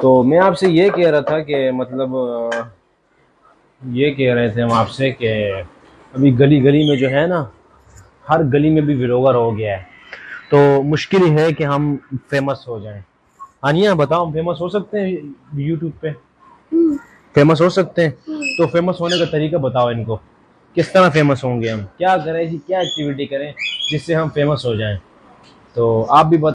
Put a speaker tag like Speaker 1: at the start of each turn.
Speaker 1: तो मैं आपसे ये कह रहा था कि मतलब ये कह रहे थे हम आपसे कि अभी गली गली में जो है ना, हर गली में भी व्लॉगर हो गया है, तो मुश्किल ही है कि हम फेमस हो जाएं। आनिया बताओ, हम फेमस हो सकते हैं यूट्यूब पे? फेमस हो सकते हैं? तो फेमस होने का तरीका बताओ इनको, किस तरह फेमस होंगे हम, क्या करें जी, क्या एक्टिविटी करें जिससे हम फेमस हो जाएं? तो आप भी